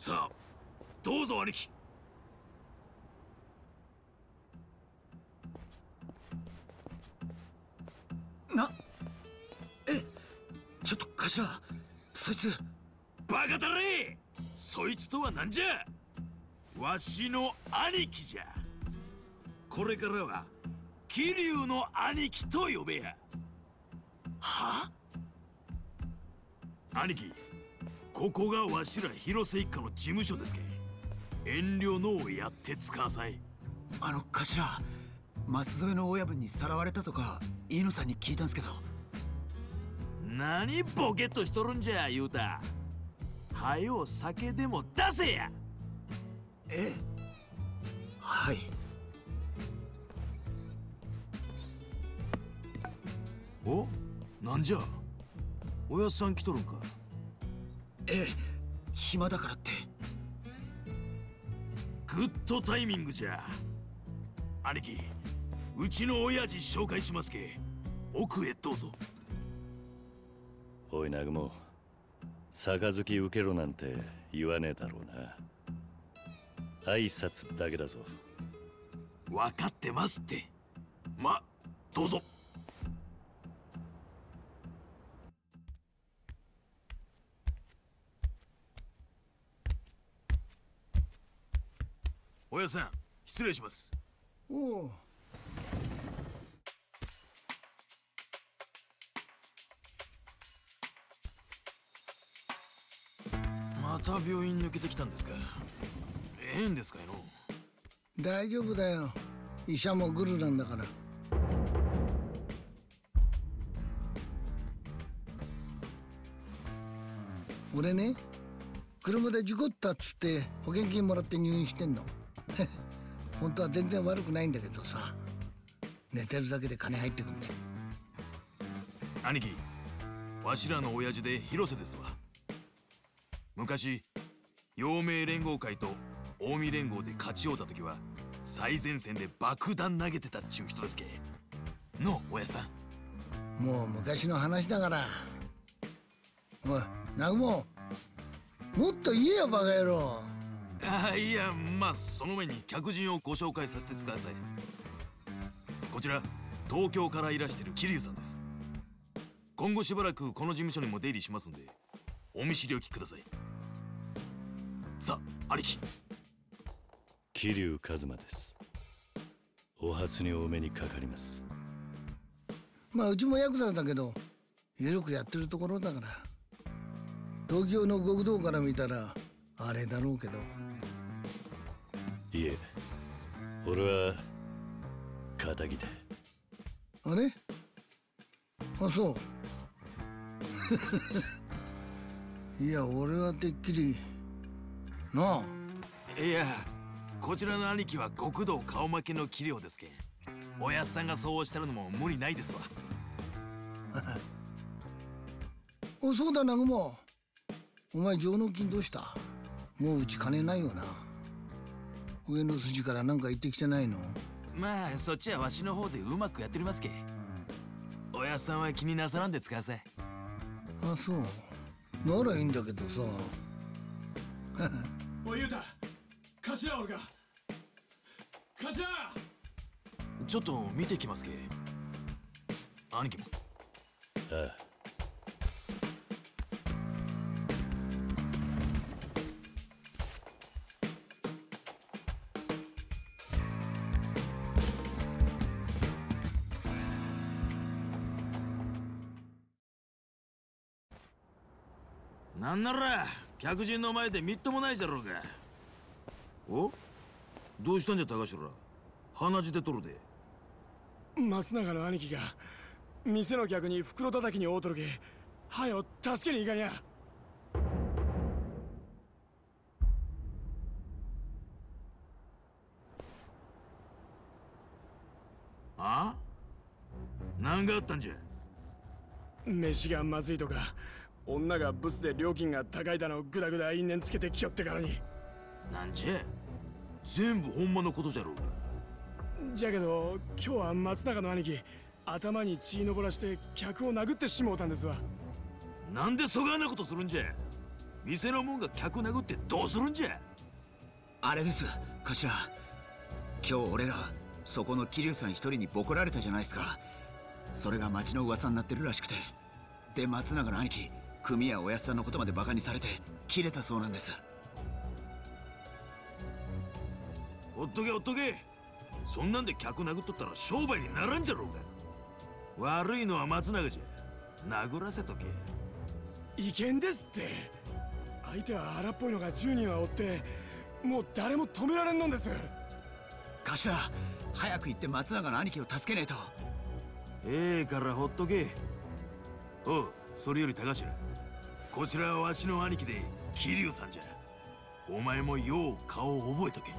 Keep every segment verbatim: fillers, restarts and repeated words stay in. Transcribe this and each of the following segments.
さあどうぞ兄貴。 なえちょっと頭そいつバカだれ。そいつとは何じゃ。わしの兄貴じゃ。これからは桐生の兄貴と呼べや。 は兄貴、ここがわしら広瀬一家の事務所ですけ。遠慮のをやってつかさい。 あの頭舛添の親分にさらわれたとか飯野さんに聞いたんすけど。 何ボケっとしとるんじゃ言うた。はよ酒でも出せや。 ええはい。 お、なんじゃおやっさん来とるんか。 ええ暇だからって。 グッドタイミングじゃ。兄貴、うちの親父紹介しますけ。奥へどうぞ。 おい南雲、杯受けろなんて言わねえだろうな。挨拶だけだぞ。 分かってますって。ま、どうぞ。おやさん、失礼します。 おう。 また病院抜けてきたんですか。ええんですかいの。 大丈夫だよ。医者もグルなんだから。俺ね、車で事故ったっつって保険金もらって入院してんの。本当は全然悪くないんだけどさ、寝てるだけで金入ってくんで。 兄貴、わしらの親父で広瀬ですわ。昔陽明連合会と近江連合で勝ち合うた時は最前線で爆弾投げてたっちゅう人ですけの。おやさんもう昔の話だから。おい南雲、もっと言えよバカ野郎。 ああ、いや、まあその前に客人をご紹介させてください。こちら東京からいらしてる桐生さんです。今後しばらくこの事務所にも出入りしますんでお見知りおきください。さあ兄貴。 桐生一馬です。お初にお目にかかります。 まあうちもヤクザだけどよくやってるところだから、東京の極道から見たらあれだろうけど。 いえ、俺は仇で。 あれ、あ、そういや俺はてっきりなあ。いや、こちらの兄貴は極道顔負けの器量ですけん。おやっさんがそうおっしゃるのも無理ないですわ。 お、そうだ南雲、お前上納金どうした？もううち金ないよな。上の筋から何か言ってきてないの？ まあそっちはわしの方でうまくやっておりますけ。おやっさんは気になさらんでつかさい。 あ、そうならいいんだけどさ。 おい雄太、頭おるか。頭、 ちょっと見てきますけ。兄貴も。 ああ。 なんなら客人の前でみっともないじゃろうが。お、どうしたんじゃ高城ら。鼻血出とるで。 松永の兄貴が店の客に袋叩きに会うとるけ。はよ助けに行かにゃ。 あ？何があったんじゃ。 飯がまずいとか、女がブスで料金が高いだのグダグダ因縁つけてきよってからに。 なんじゃ、全部ほんまのことじゃろうが。 じゃけど今日は松永の兄貴頭に血のぼらして客を殴ってしもうたんですわ。 なんでそがんなことするんじゃ。 店のもんが客殴ってどうするんじゃ。 あれです、頭。今日俺らそこの桐生さん一人にボコられたじゃないですか。それが町の噂になってるらしくて、で松永の兄貴組やおやっさんのことまでバカにされて切れたそうなんです。 ほっとけほっとけ。そんなんで客殴っとったら商売にならんじゃろうが。悪いのは松永じゃ。殴らせとけ。 いけんですって。相手は荒っぽいのがじゅうにんはおって、もう誰も止められんのんです。 頭、早く行って松永の兄貴を助けねえと。 ええからほっとけ。おう、それより高頭、こちらはわしの兄貴で桐生さんじゃ。お前もよう顔を覚えとけ。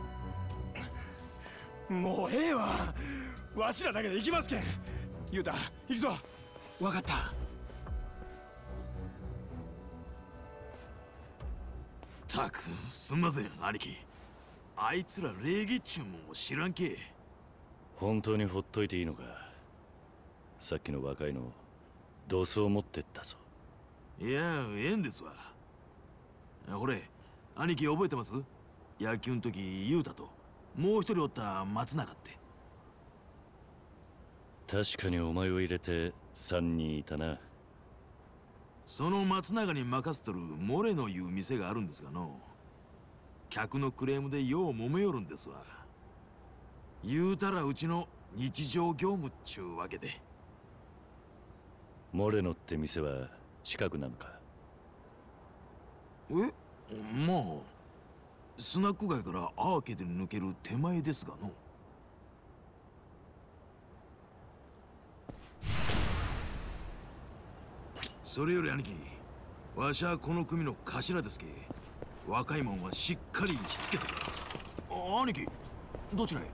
もうええわ。わしらだけで行きますけん。雄太、行くぞ。 分かった。 たくすんません兄貴。あいつら礼儀っちゅうもんを知らんけ。 本当にほっといていいのか。さっきの若いのドスを持ってったぞ。 いやええんですわ。ほれ兄貴覚えてます？野球の時雄太ともう一人おった松永って。 確かにお前を入れて三人いたな。 その松永に任せとるモレのいう店があるんですがの、客のクレームでよう揉めよるんですわ。言うたらうちの日常業務っちゅうわけで。 モレノって店は近くなのか？ え、まあスナック街からアーケードに抜ける手前ですがの。それより兄貴、わしはこの組の頭ですけ。若いもんはしっかりしつけてきます。あ、兄貴どちらへ？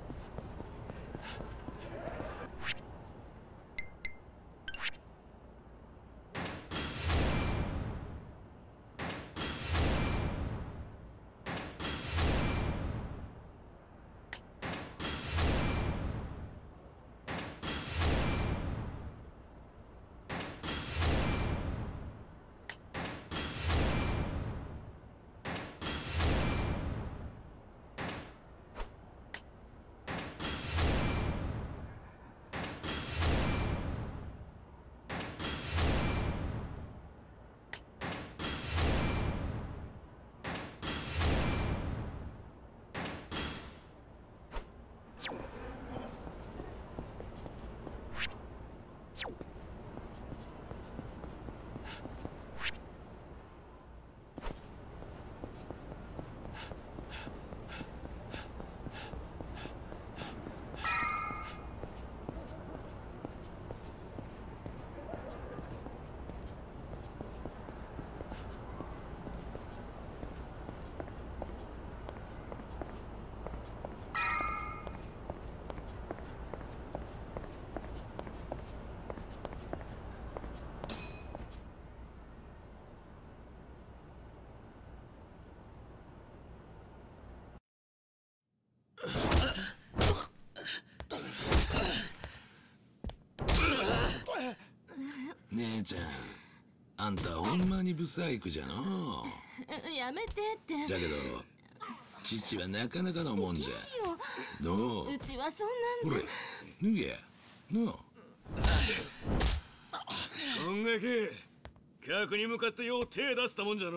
姉ちゃん、あんたほんまにブサイクじゃの。 やめてって。 じゃけど父はなかなかのもんじゃ。のう、 うちはそんなんじゃ。 脱げやのう。 こんがけ客に向かってよう手出したもんじゃの。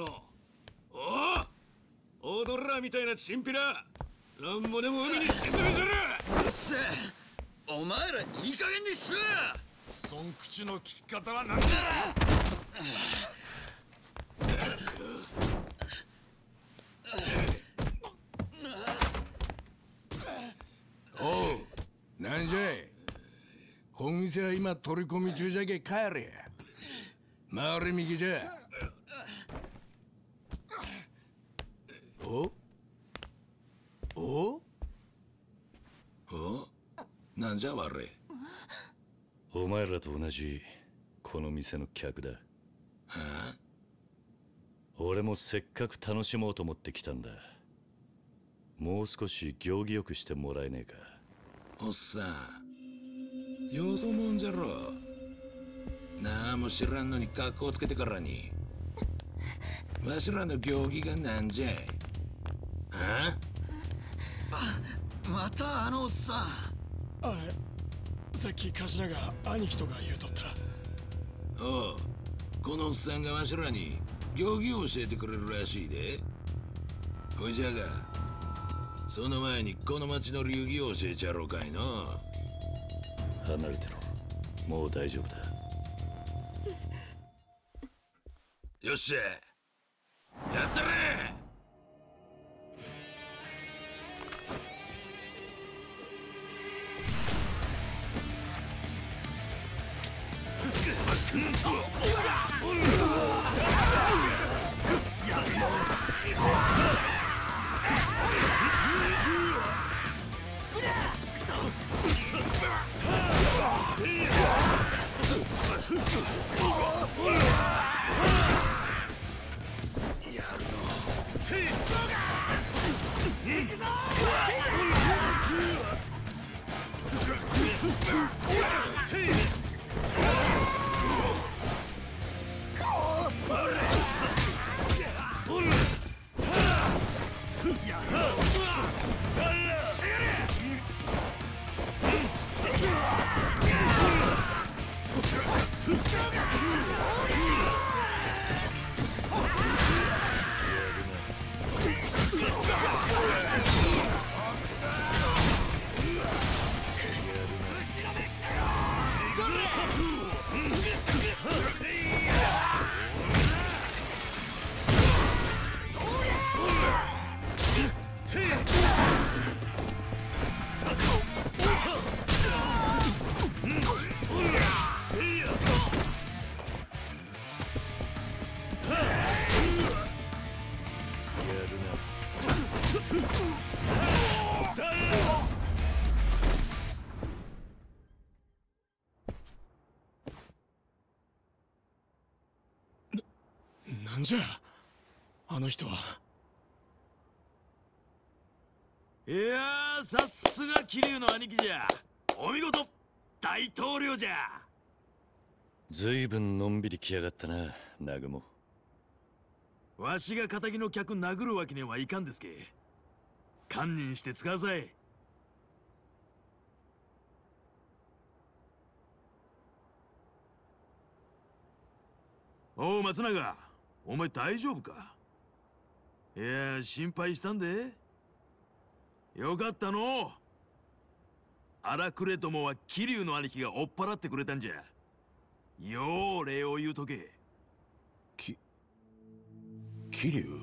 おお、踊らみたいなチンピラ、なんぼでも海に沈めてる。 うっせえ、お前らいい加減にしろ。 そん口の利き方はなんだ。 おう、なんじゃい。本店は今取り込み中じゃけ帰れ。回れ右じゃ。おおお、なんじゃ悪い。 お前らと同じこの店の客だ。 はあ？ 俺もせっかく楽しもうと思ってきたんだ。もう少し行儀よくしてもらえねえか。 おっさん、よそもんじゃろ。なんも知らんのに格好つけてからに。 わしらの行儀がなんじゃい。ああ、またあのおっさん。 あれ、さっき頭が兄貴とか言うとった。 おう、このおっさんがわしらに行儀を教えてくれるらしいで。ほいじゃが、その前にこの町の流儀を教えちゃろうかいの。 離れてろ、もう大丈夫だ。 よっしゃ、やったれ。 なんじゃあの人は。 いやー、さすが桐生の兄貴じゃ。お見事、大統領じゃ。 ずいぶんのんびり来やがったな、南雲。 わしが仇の客殴るわけにはいかんですけ。堪忍して使わさい。おう松永、お前大丈夫か。いや、心配したんで。よかったの。荒くれどもは桐生の兄貴が追っ払ってくれたんじゃ。よう礼を言うとけ。 き桐生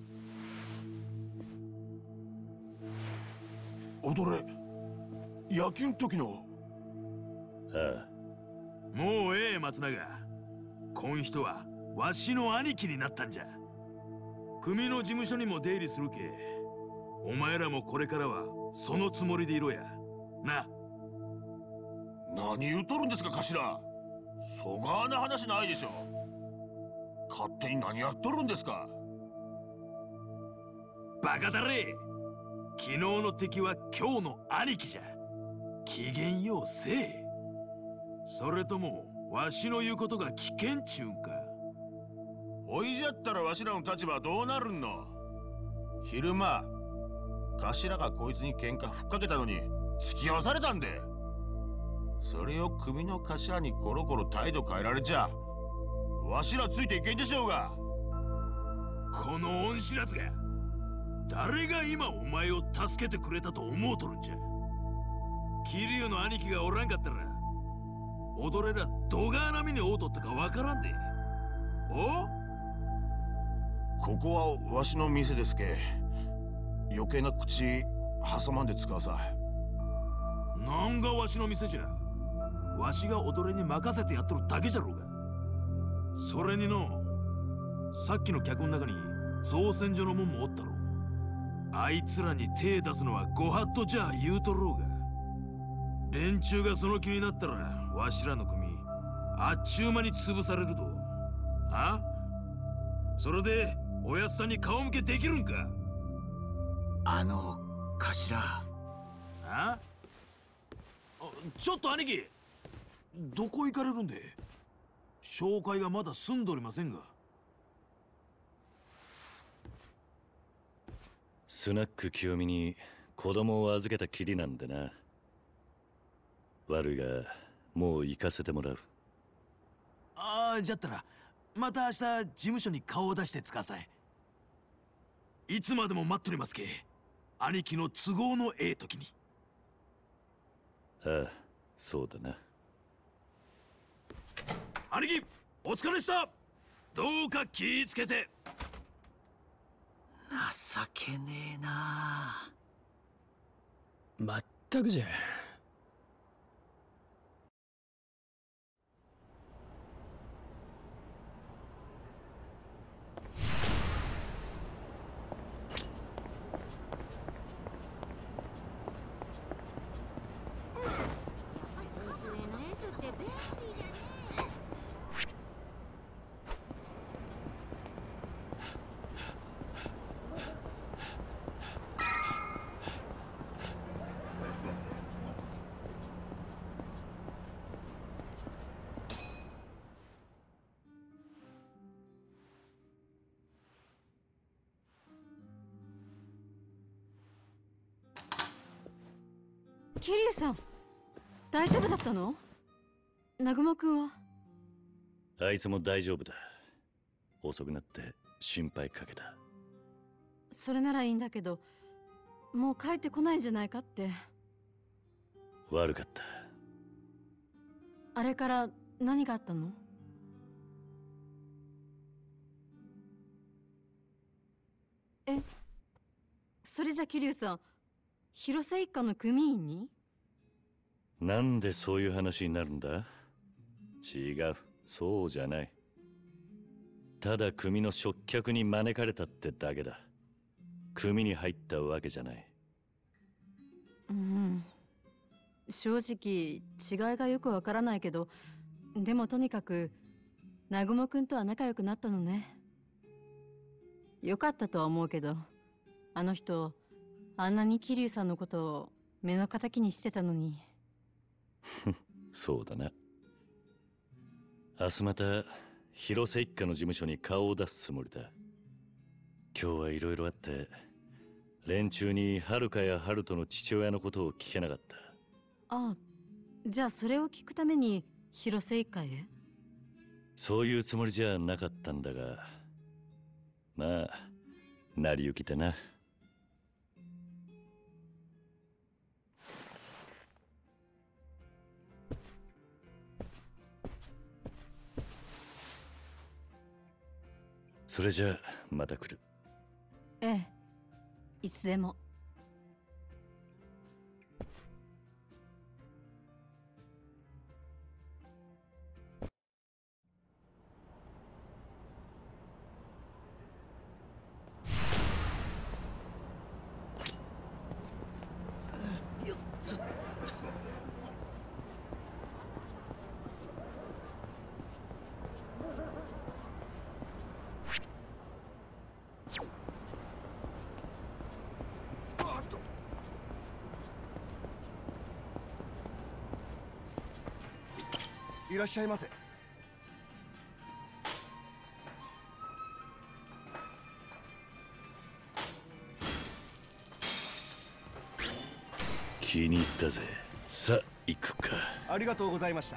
踊れ野球の時の。 ああ、もうええ松永。こん人はわしの兄貴になったんじゃ。組の事務所にも出入りするけ。お前らもこれからはそのつもりでいろやな。 何言うとるんですか頭。そがな話ないでしょ。勝手に何やっとるんですか。 バカだれ。昨日の敵は今日の兄貴じゃ。機嫌ようせえ。それともわしの言うことが危険ちゅうんか。 おいじゃったらわしらの立場はどうなるんの。昼間頭がこいつに喧嘩ふっかけたのに付き合わされたんで。それを組の頭にコロコロ態度変えられちゃわしらついていけんでしょうが。 この恩知らずが誰が今お前を助けてくれたと思うとるんじゃ。桐生の兄貴がおらんかったら踊れらどがなみに会うとったかわからんで。おここはわしの店ですけ。余計な口挟まんで使わさい。 なんがわしの店じゃ。わしが踊れに任せてやっとるだけじゃろうが。それにのさっきの客の中に造船所のもんもおったろ。あいつらに手出すのはご法度じゃ言うとろうが。連中がその気になったらわしらの組あっちゅう間に潰されると。あそれでおやっさんに顔向けできるんか。 あの頭。 あちょっと兄貴、どこ行かれるんで。紹介がまだ済んでおりませんが。 スナック清美に子供を預けたきりなんでな。悪いがもう行かせてもらう。 ああ、じゃったらまた明日事務所に顔を出してつかさい。いつまでも待っとりますけ。兄貴の都合のええ時に。 ああ、そうだな。 兄貴、お疲れした。どうか気ぃつけて。 情けねえな。 まったくじゃ。 桐生さん、大丈夫だったの？南雲くんは？ あいつも大丈夫だ。遅くなって心配かけた。 それならいいんだけど、もう帰ってこないんじゃないかって。 悪かった。 あれから何があったの？え、それじゃ桐生さん、広瀬一家の組員に？ なんでそういう話になるんだ？違う、そうじゃない。ただ組の食客に招かれたってだけだ。組に入ったわけじゃない。 うん、正直違いがよくわからないけど、でもとにかく南雲くんとは仲良くなったのね。よかったとは思うけど、あの人あんなに桐生さんのことを目の敵にしてたのに。 そうだな。明日また広瀬一家の事務所に顔を出すつもりだ。今日はいろいろあって連中に遥や春人の父親のことを聞けなかった。 ああ、じゃあそれを聞くために広瀬一家へ？ そういうつもりじゃなかったんだが、まあ成り行きでな。それじゃあまた来る。 ええ、いつでも。 よっと。 いらっしゃいませ。 気に入ったぜ。さあ行くか。 ありがとうございました。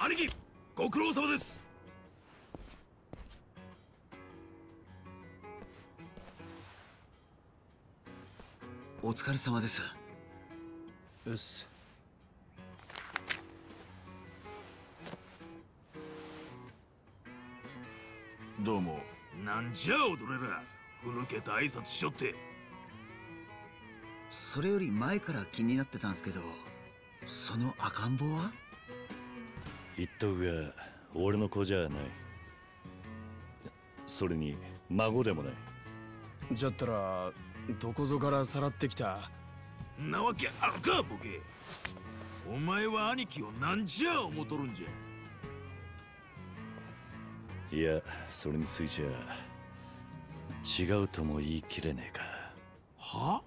兄貴、ご苦労様です。 お疲れ様です。 うっす。 どうも。 なんじゃ踊れら、ふぬけた挨拶しよって。 それより前から気になってたんすけど、その赤ん坊は？ 言っとくが、俺の子じゃない。それに孫でもない。 じゃったらどこぞからさらってきたなわけあるか、ボケ。お前は兄貴をなんじゃ思とるんじゃ。 いや、それについちゃ違うとも言い切れねえか。 は？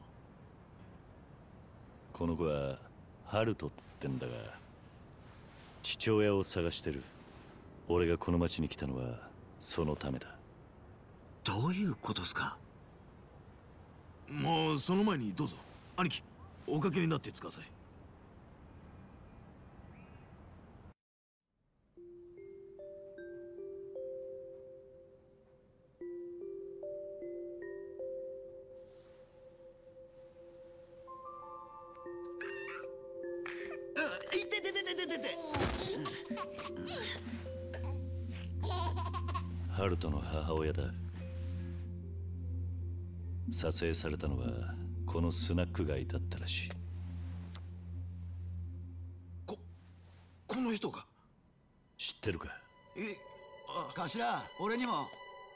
この子はハルトってんだが、父親を探してる。俺がこの町に来たのはそのためだ。 どういうことっすか？ もうその前にどうぞ、兄貴、おかけになってください。 ハルトの母親だ。撮影されたのはこのスナック街だったらしい。 ここの人が知ってるか？ え、 あ、頭、俺にも。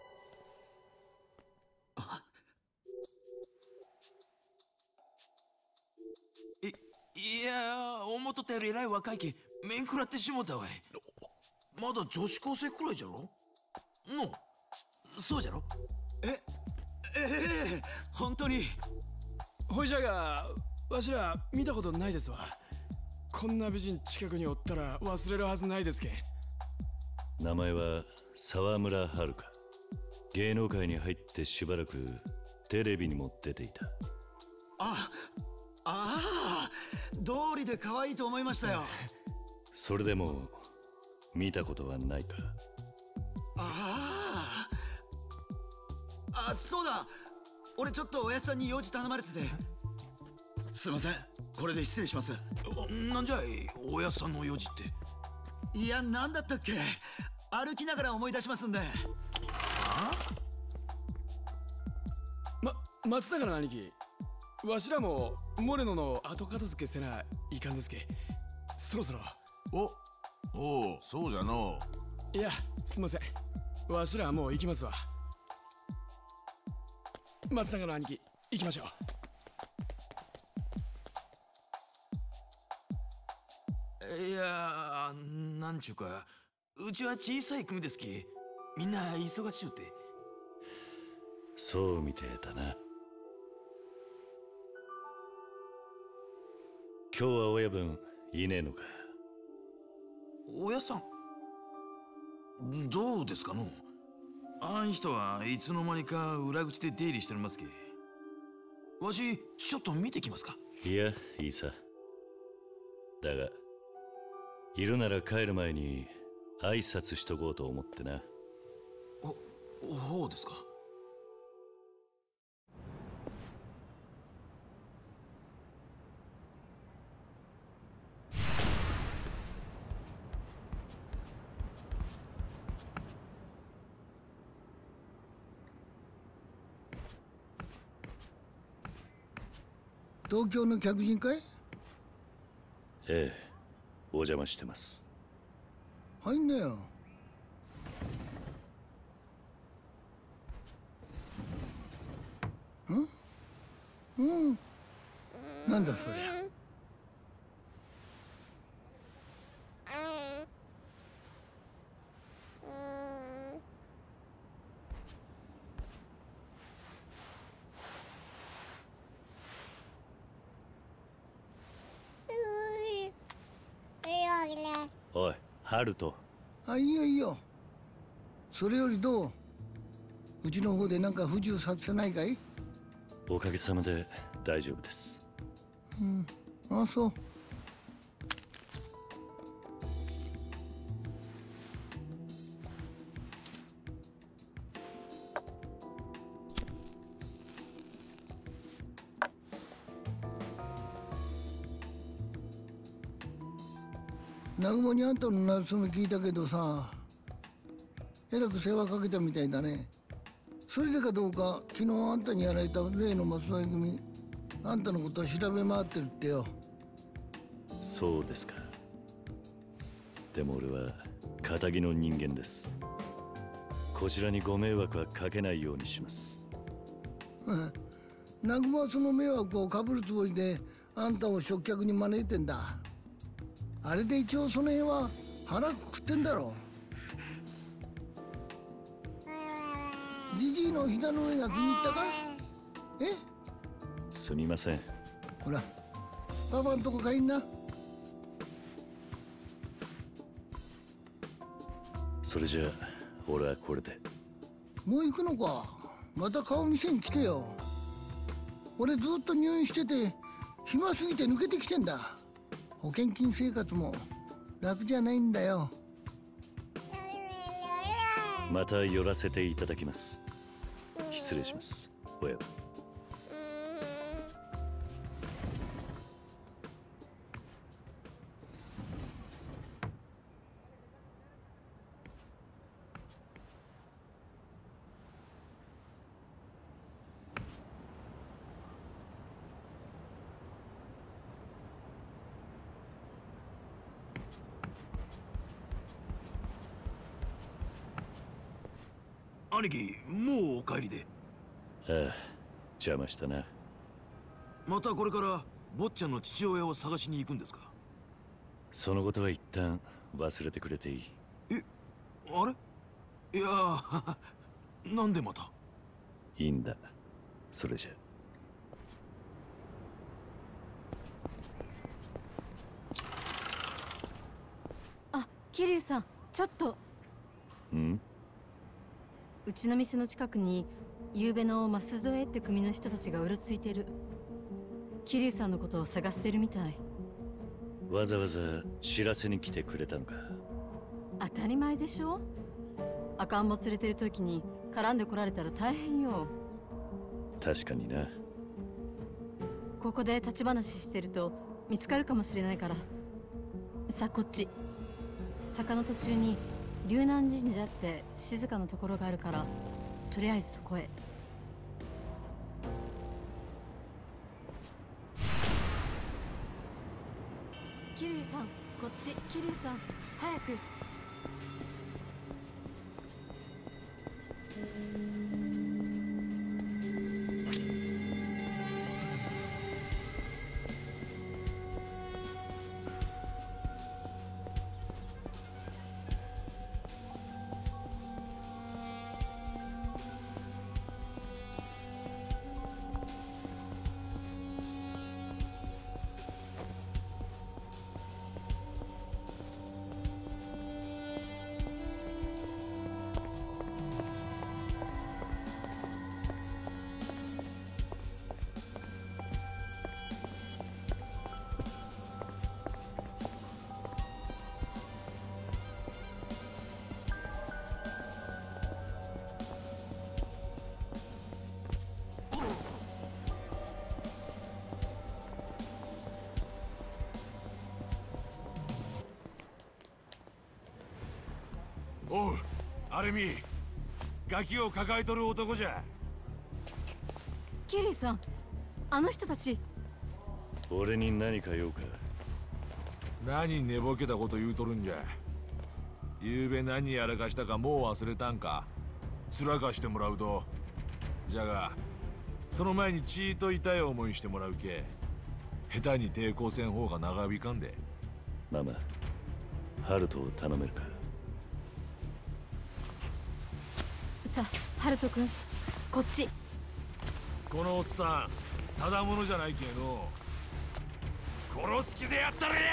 いいや、思っとったよりえらい若いけ面食らってしもたわい。まだ女子高生くらいじゃろの？そうじゃろ？ えええ本当に。 ほいじゃが、わしら見たことないですわ。こんな美人近くにおったら忘れるはずないですけん。 名前は沢村遥。芸能界に入ってしばらくテレビにも出ていた。 あああ、道理で可愛いと思いましたよ。 それでも見たことはないか？ ああ、あ、そうだ、俺ちょっとおやっさんに用事頼まれてて。すいません、これで失礼します。 なんじゃい、おやっさんの用事って。 いや、なんだったっけ、歩きながら思い出しますんで。 あま、松永の兄貴、わしらもモレノの後片付けせないかんですけ。そろそろ。 おおう、そうじゃのう。いや、すいません、わしらもう行きますわ。松永の兄貴、行きましょう。 いや、なんちゅうか、うちは小さい組ですき、みんな忙しゅうて。 そうみてえだな。今日は親分いねえのか？ 親さんどうですかの？あん人はいつの間にか裏口で出入りしてますけ。わしちょっと見てきますか？ いや、いいさ。だがいるなら帰る前に挨拶しとこうと思ってな。 お、ほうですか。 東京の客人かい？ ええ、お邪魔してます。 入んなよ。ん？うん。なんだそりゃ。 おい、ハルト。 あ、いいよいいよ。それよりどう？うちの方でなんか不自由させないかい？ おかげさまで大丈夫です。 うん、あ、そう。 南雲にあんたのなるそめ聞いたけどさ、えらく世話かけたみたいだね。それでかどうか昨日あんたにやられた例の松野組、あんたのことを調べ回ってるってよ。 そうですか。でも俺は堅気の人間です。こちらにご迷惑はかけないようにします。 南雲はその迷惑をかぶるつもりであんたを食客に招いてんだ。あれで一応その辺は腹くくってんだろう。じじいの膝の上が気に入ったか？え？ すみません。 ほら、パパんとこ帰んな。 それじゃあ俺はこれで。 もう行くのか？また顔見せに来てよ。俺ずっと入院してて暇すぎて抜けてきてんだ。保険金生活も楽じゃないんだよ。 また寄らせていただきます。失礼します、親分。 兄貴、もうお帰りで。 ああ、邪魔したな。 またこれから坊ちゃんの父親を探しに行くんですか？ そのことは一旦忘れてくれていい。 え、あれ？いやーなんでまた？ いいんだ、それじゃ。 あ、桐生さん、ちょっと。 ん？ うちの店の近くに夕べのマス添えって組の人たちがうろついてる。桐生さんのことを探してるみたい。 わざわざ知らせに来てくれたのか？ 当たり前でしょ。赤ん坊連れてる時に絡んでこられたら大変よ。 確かにな。 ここで立ち話してると見つかるかもしれないから。さあこっち。坂の途中に龍南神社って静かなところがあるから、とりあえずそこへ。桐生さん、こっち。桐生さん、早く。 おう、アレミ、ガキを抱えとる男じゃ。 桐生さん、あの人たち。 俺に何か用か？ 何寝ぼけたこと言うとるんじゃ。ゆうべ何やらかしたかもう忘れたんか？つらかしてもらうと。じゃがその前にちーと痛い思いしてもらうけ。下手に抵抗せん方が長引かんで。 ママ、ハルトを頼めるか？ さあ、ハルト君、こっち。 このおっさん、ただものじゃないけの。殺す気でやったれや！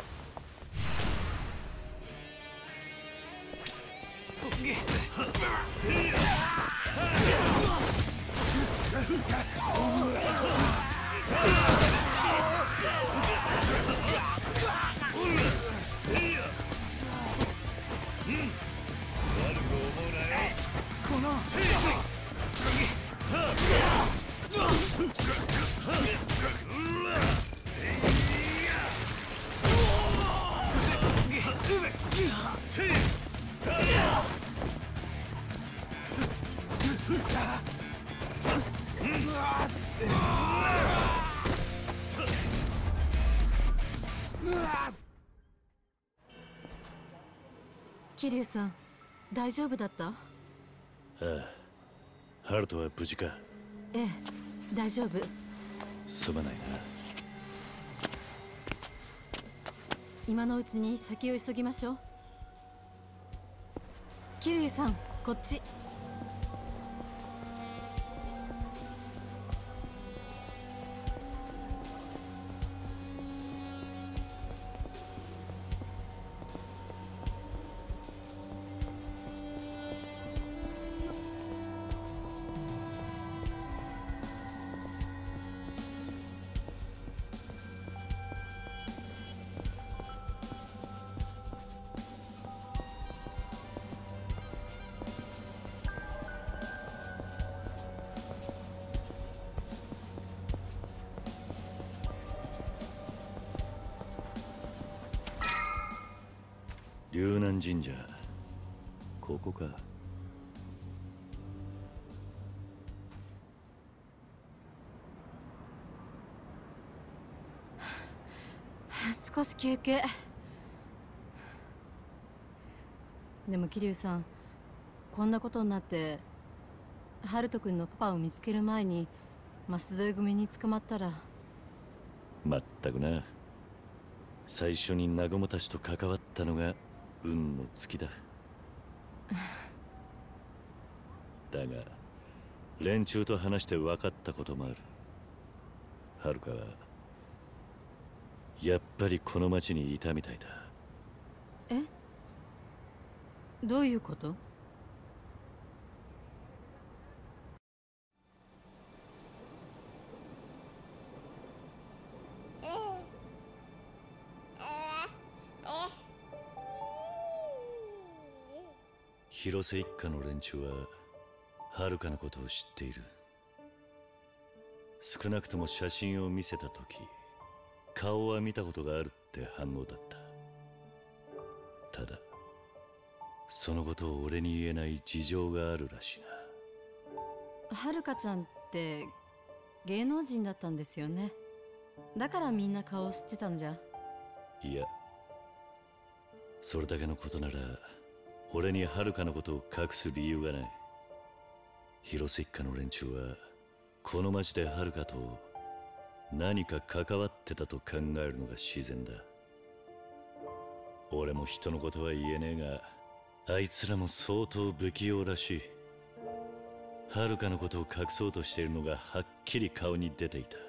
このこ桐生さん、大丈夫だった？ああ、ハルトは無事か？ ええ、大丈夫。 すまないな。 今のうちに先を急ぎましょう。桐生さん、こっち。 龍南神社、ここか。 少し休憩。でも桐生さん、こんなことになってハルト君のパパを見つける前に舛添組に捕まったら。 まったくな。最初に南雲たちと関わったのが運の尽きだ。だが連中と話して分かったこともある。はるかはやっぱりこの町にいたみたいだ。 え？どういうこと？ 広瀬一家の連中ははるかのことを知っている。少なくとも写真を見せた時、顔は見たことがあるって反応だった。ただそのことを俺に言えない事情があるらしいな。はるかちゃんって芸能人だったんですよね。だからみんな顔を知ってたんじゃ。 いや、それだけのことなら俺にはるかのことを隠す理由がない。広瀬一家の連中はこの町ではるかと何か関わってたと考えるのが自然だ。俺も人のことは言えねえが、あいつらも相当不器用らしい。はるかのことを隠そうとしているのがはっきり顔に出ていた。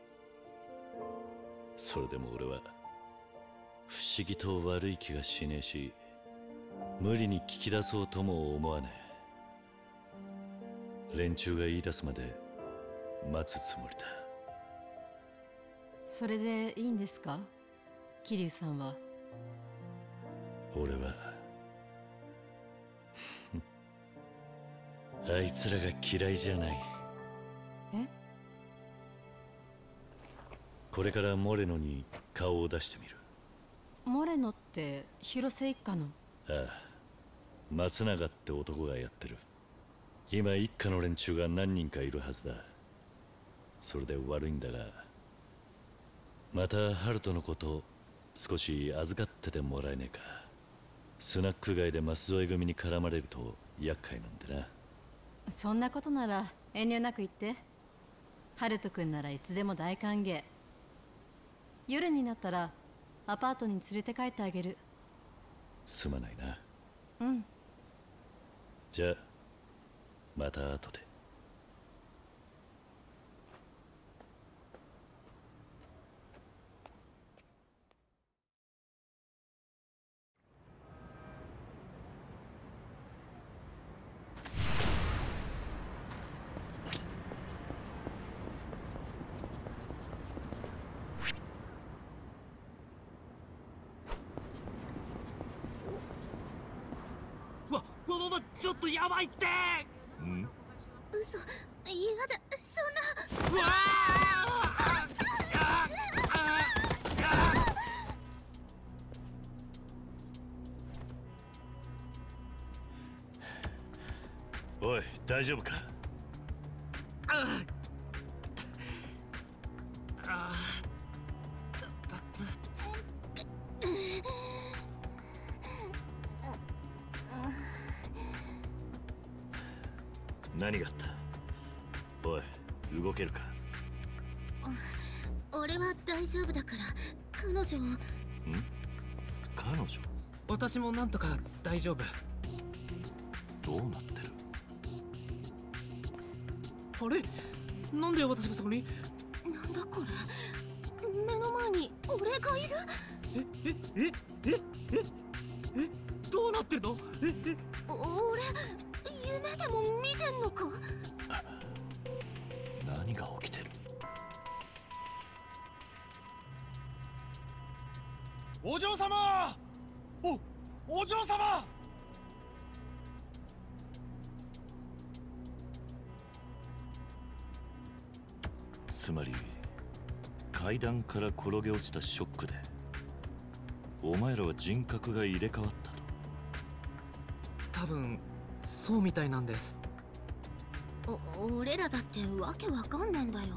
それでも俺は不思議と悪い気がしねえし、無理に聞き出そうとも思わねえ。連中が言い出すまで待つつもりだ。 それでいいんですか、桐生さんは？ 俺はあいつらが嫌いじゃない。 え？ これからモレノに顔を出してみる。 モレノって広瀬一家の？ ああ、松永って男がやってる。今一家の連中が何人かいるはずだ。それで悪いんだが、またハルトのこと少し預かっててもらえねえか。スナック街で舛添組に絡まれると厄介なんでな。 そんなことなら遠慮なく言って。ハルト君ならいつでも大歓迎。夜になったらアパートに連れて帰ってあげる。 すまないな。 うん。 じゃあまた後で。 わわわわ、ちょっとやばいって。 ん？ 嘘、嫌だ、そんな。 うわあ！ おい、大丈夫か？ ああ、だだだ。 何があった？おい、動けるか？ 俺は大丈夫だから。彼女を。ん？ 彼女？ 私もなんとか大丈夫。 どうなってる？ あれ、なんで私がそこに？ なんだこれ。目の前に俺がいる。 ええええええどうなってるの？ええ俺夢でも見てんのか？ 何が起きてる？ お嬢様！おお嬢様！ つまり階段から転げ落ちたショックでお前らは人格が入れ替わったと？ 多分そうみたいなんです。 お俺らだってわけわかんねえんだよ。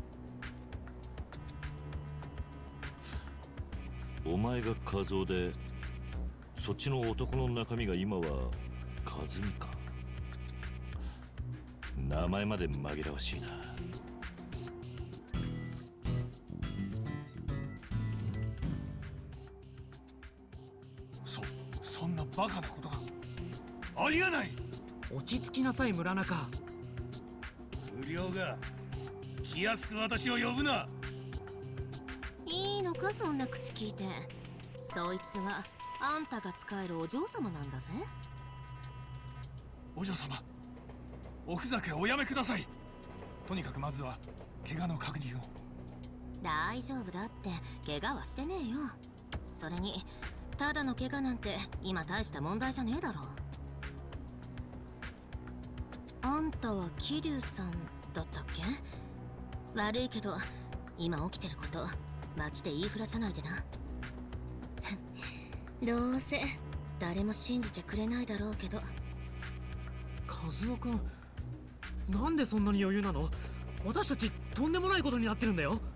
お前が和夫でそっちの男の中身が今は和美か。名前まで紛らわしいな。 そそんなバカなことがありえない。 落ち着きなさい村中。 不良が気安く私を呼ぶな。 いいのかそんな口聞いて。そいつはあんたが使えるお嬢様なんだぜ。 お嬢様、おふざけおやめください。とにかくまずは怪我の確認を。 大丈夫だって怪我はしてねえよ。それにただの怪我なんて今大した問題じゃねえだろ。あんたは桐生さんだったっけ？悪いけど今起きてること街で言いふらさないでな。どうせ誰も信じちゃくれないだろうけど。 和夫君、なんでそんなに余裕なの？私たちとんでもないことになってるんだよ。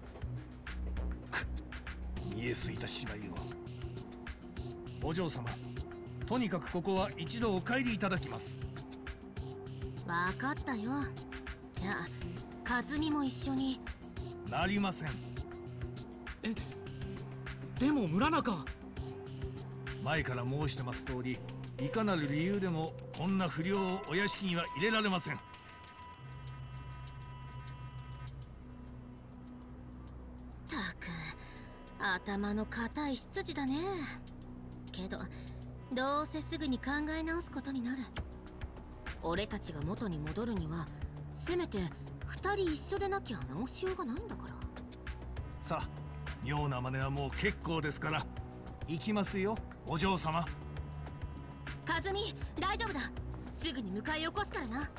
見えすいた芝居を。お嬢様、とにかくここは一度お帰りいただきます。 わかったよ。じゃあ和美も一緒に。 なりません。 え、でも村中。 前から申してます通り、いかなる理由でもこんな不良をお屋敷には入れられません。 たく頭の固い執事だね。けどどうせすぐに考え直すことになる。俺たちが元に戻るにはせめて二人一緒でなきゃ直しようがないんだから。 さあ、妙な真似はもう結構ですから行きますよお嬢様。 和美大丈夫だ。すぐに迎え起こすからな。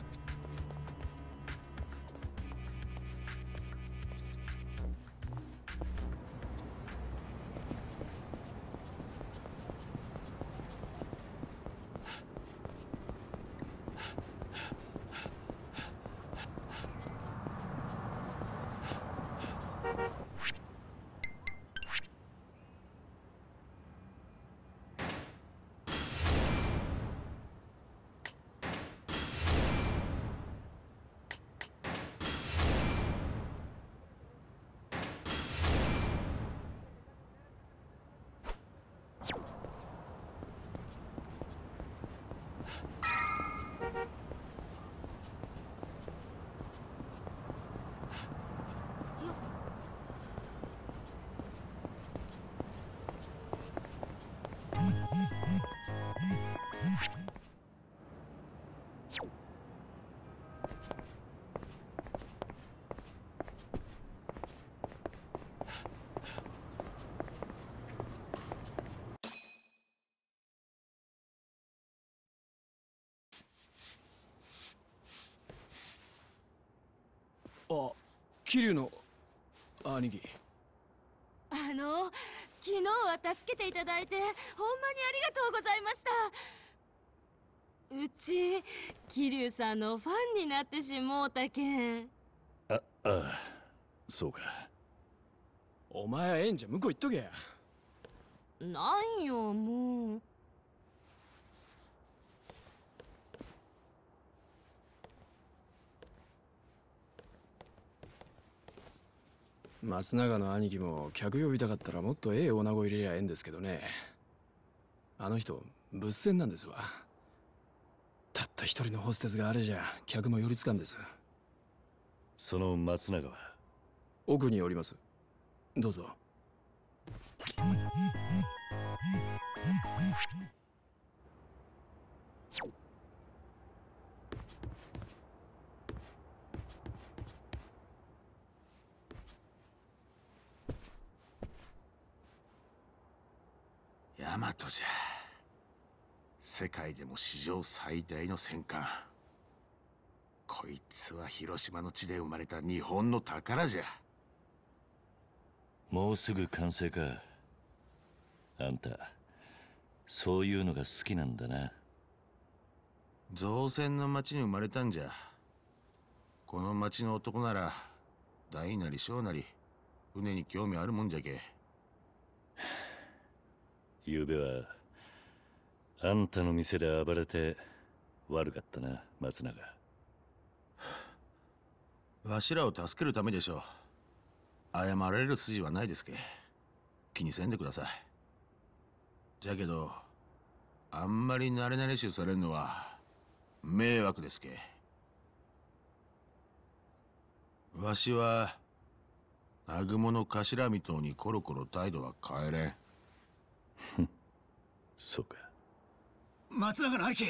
あ、桐生の兄貴。 あの昨日は助けていただいてほんまにありがとうございました。うち桐生さんのファンになってしもうたけん。 あ、ああ、そうか。 お前はええんじゃ向こう行っとけや。 なんよもう。 松永の兄貴も客呼びたかったらもっとええ女子入れりゃええんですけどね。あの人物戦なんですわ。たった一人のホステスがあれじゃ客も寄りつかんです。 その松永は奥におります。どうぞ。 ヤマトじゃ。世界でも史上最大の戦艦。こいつは広島の地で生まれた日本の宝じゃ。 もうすぐ完成か。あんたそういうのが好きなんだな。 造船の町に生まれたんじゃ。この町の男なら大なり小なり船に興味あるもんじゃけ。 ゆうべはあんたの店で暴れて悪かったな、松永。 わしらを助けるためでしょう。謝られる筋はないですけ。気にせんでください。じゃけどあんまり慣れ慣れしゅうされるのは迷惑ですけ。わしは南雲の頭見とうにコロコロ態度は変えれん。 そうか。 松永の兄貴。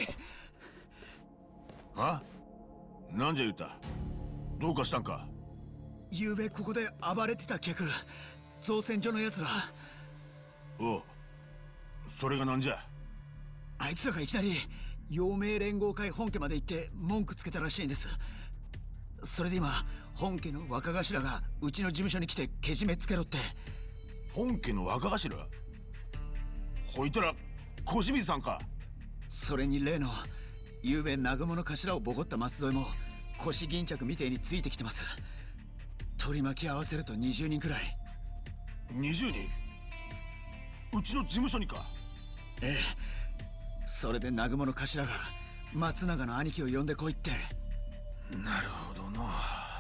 あ？なんじゃ言うた？どうかしたんか？ ゆうべここで暴れてた客、造船所のやつら。 おう、それがなんじゃ？ あいつらがいきなり陽明連合会本家まで行って文句つけたらしいんです。それで今本家の若頭がうちの事務所に来てけじめつけろって。 本家の若頭？ほいたら小清水さんか？ それに例のゆうべ南雲の頭をボコった舛添も腰巾着みてえについてきてます。取り巻き合わせるとにじゅうにんくらい。 にじゅうにん？うちの事務所にか？ ええ。それで南雲の頭が松永の兄貴を呼んでこいって。 なるほどの。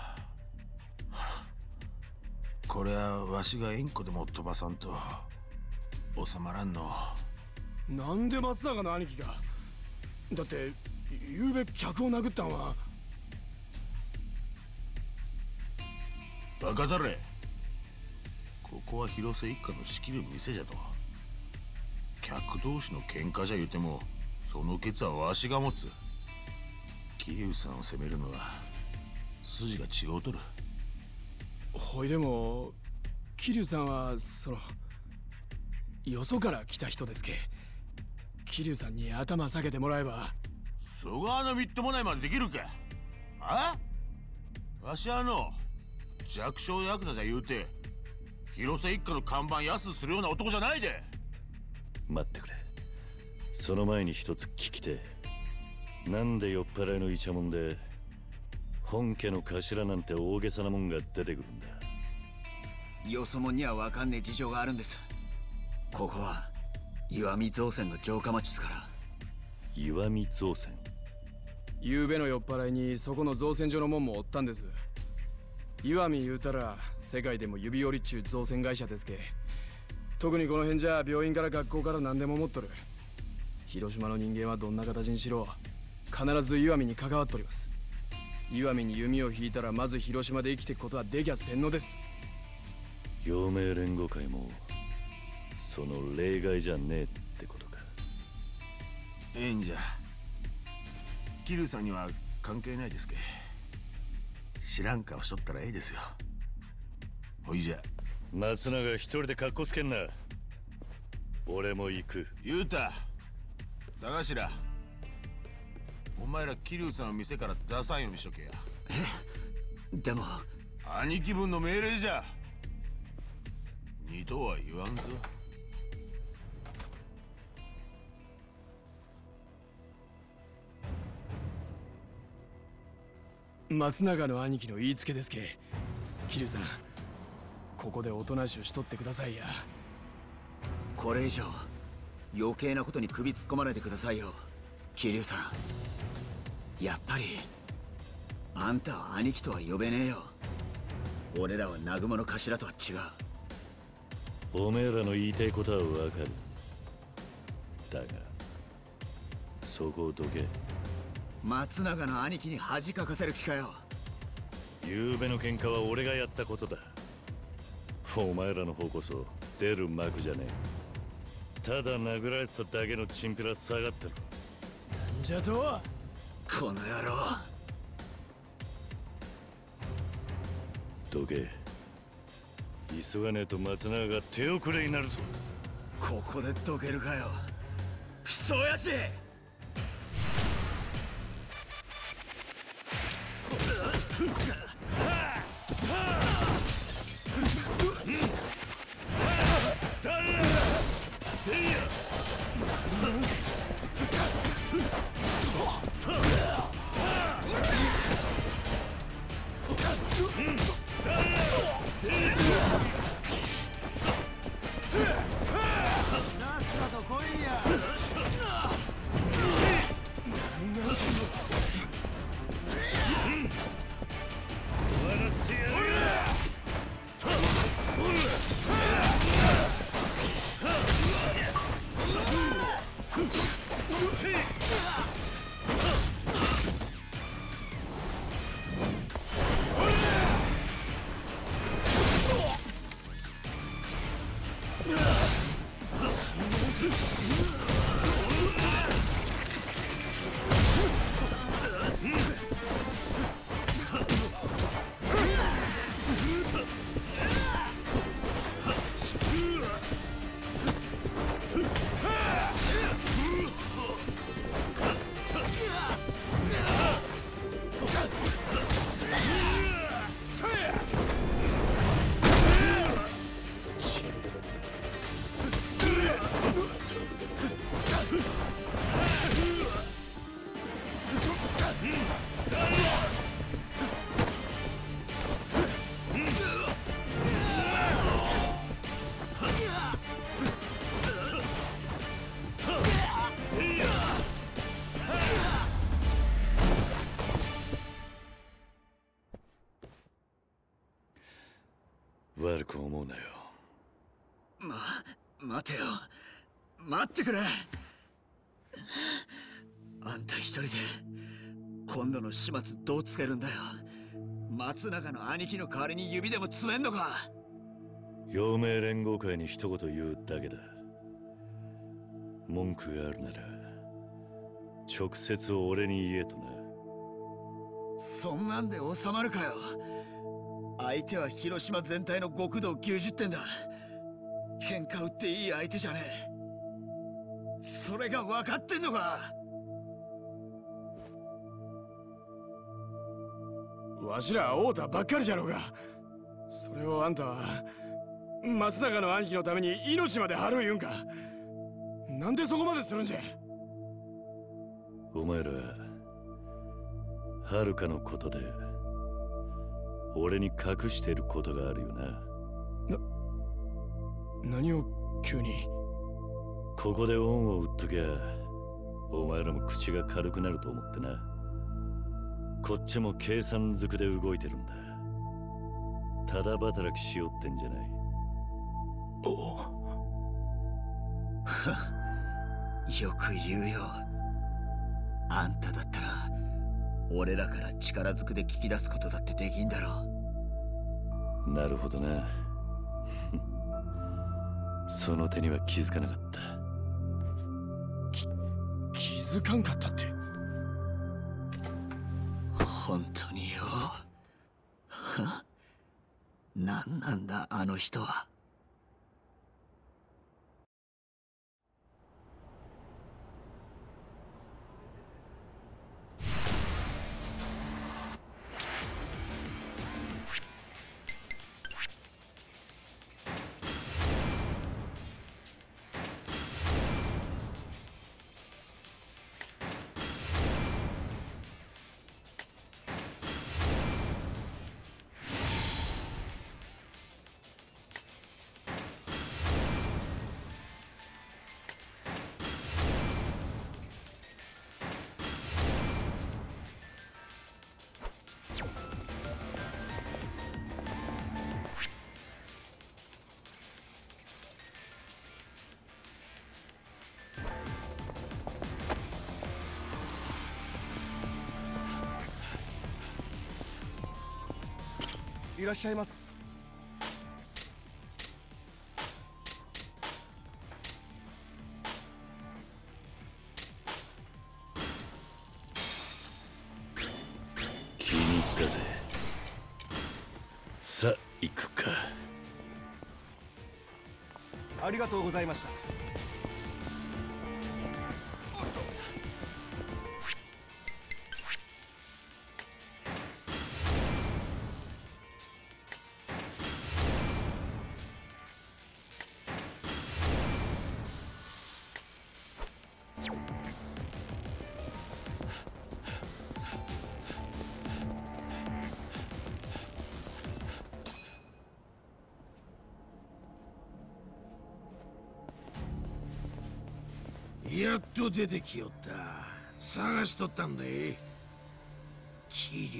これはわしが円弧でも飛ばさんと収まらんの。 なんで松永の兄貴が？だってゆうべ客を殴ったんは。 バカだれ。ここは広瀬一家の仕切る店じゃと。客同士の喧嘩じゃ言うてもそのケツはわしが持つ。桐生さんを責めるのは筋が違うとる。 ほいでも桐生さんはそのよそから来た人ですけ。桐生さんに頭下げてもらえば。 そがあのみっともないまでできるか。あ？わしはあの弱小ヤクザじゃ言うて広瀬一家の看板安するような男じゃないで。 待ってくれ。その前に一つ聞きて。なんで酔っ払いのイチャモンで本家の頭なんて大げさなもんが出てくるんだ。 よそもんには分かんねえ事情があるんです。ここは石見造船の城下町ですから。 石見造船？ ゆうべの酔っ払いにそこの造船所のもんもおったんです。石見言うたら世界でも指折りっちゅう造船会社ですけ。特にこの辺じゃ病院から学校から何でも持っとる。広島の人間はどんな形にしろ必ず石見に関わっとります。石見に弓を引いたらまず広島で生きていくことはできゃせんのです。 陽明連合会もその例外じゃねえってことか。 ええんじゃ。桐生さんには関係ないですけ。知らん顔しとったらええですよ。ほいじゃ。 松永一人で格好つけんな。俺も行く。 言うた。だがしら、お前ら桐生さんの店から出さんようにしとけや。 え？でも兄貴分の命令じゃ。二度は言わんぞ。 松永の兄貴の言いつけですけ。桐生さん、ここでおとなしゅうしとってくださいや。 これ以上余計なことに首突っ込まないでくださいよ、桐生さん。やっぱりあんたは兄貴とは呼べねえよ。 俺らは南雲の頭とは違う。おめえらの言いたいことはわかる。だがそこをどけ。 松永の兄貴に恥かかせる気かよ。 昨べの喧嘩は俺がやったことだ。お前らの方こそ出る幕じゃねえ。ただ殴られてただけのチンピラ下がってる。 なんじゃとこの野郎。 どけ。急がねえと松永が手遅れになるぞ。 ここでどけるかよ、クソ親父。 悪く思うなよ。 ま、待てよ。待ってくれ。あんた一人で今度の始末どうつけるんだよ。松永の兄貴の代わりに指でも詰めんのか。 陽明連合会に一言言うだけだ。文句があるなら直接俺に言えとな。 そんなんで収まるかよ。相手は広島全体の極道牛十点だ。喧嘩売っていい相手じゃねえ。それが分かってんのか。 わしら会うたばっかりじゃろうが。それをあんたは松永の兄貴のために命まで張る言うんか。なんでそこまでするんじゃ。 お前ら遥かのことで俺に隠してることがあるよな。な、 何を急に。 ここで恩を売っときゃお前らも口が軽くなると思ってな。こっちも計算づくで動いてるんだ。ただ働きしよってんじゃない。 およく言うよ。あんただったら俺らから力ずくで聞き出すことだってできんだろう。なるほどな。その手には気づかなかった。 き気づかんかったって。 本当によ。何なんだあの人は。 いらっしゃいませ。 気に入ったぜ。さあ行くか。 ありがとうございました。 やっと出てきよった。探しとったんだい。桐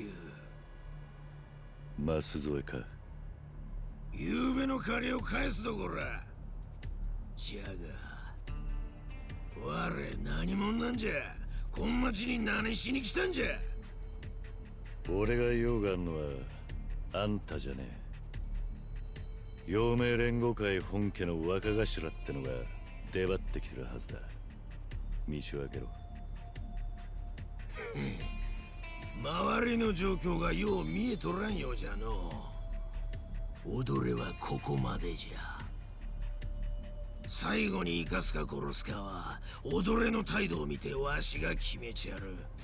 生。 舛添か。 ゆうべの借りを返すどこら。じゃが我何者なんじゃ。こん町に何しに来たんじゃ。 俺が用があんのはあんたじゃねえ。陽明連合会本家の若頭ってのが出張ってきてるはずだ。道を開けろ。 周りの状況がよう見えとらんようじゃのう。踊れはここまでじゃ。最後に生かすか殺すかは踊れの態度を見てわしが決めちゃる。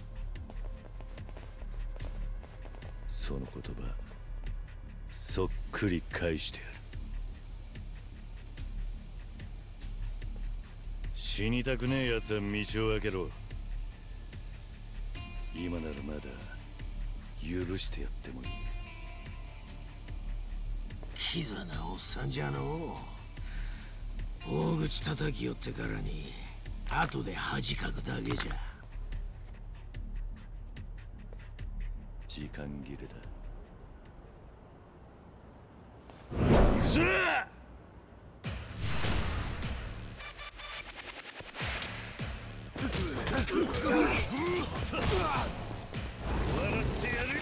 その言葉そっくり返してやる。死にたくねえやつは道を開けろ。今ならまだ許してやってもいい。 キザなおっさんじゃのう。大口叩きよってからに後で恥かくだけじゃ。 時間切れだ。 行くぞ。終わらせてやる。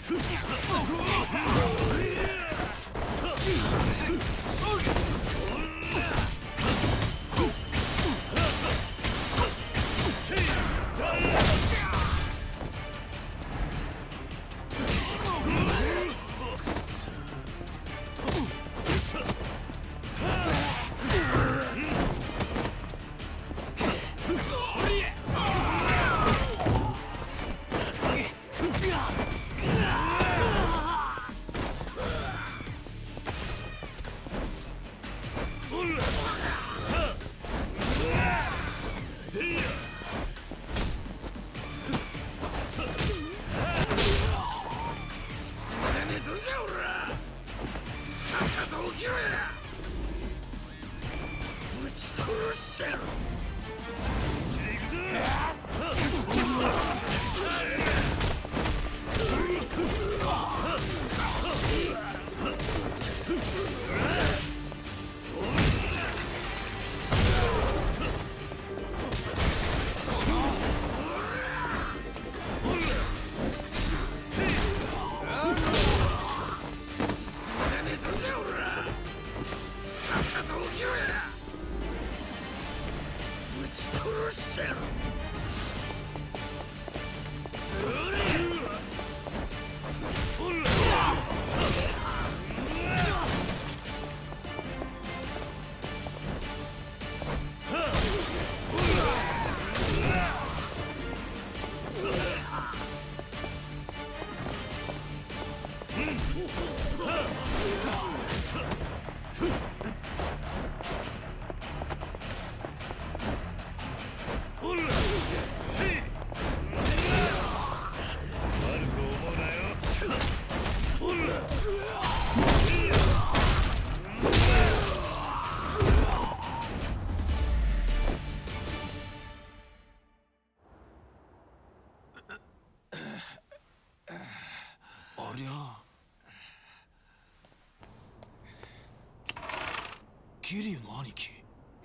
ありゃ桐生の兄貴。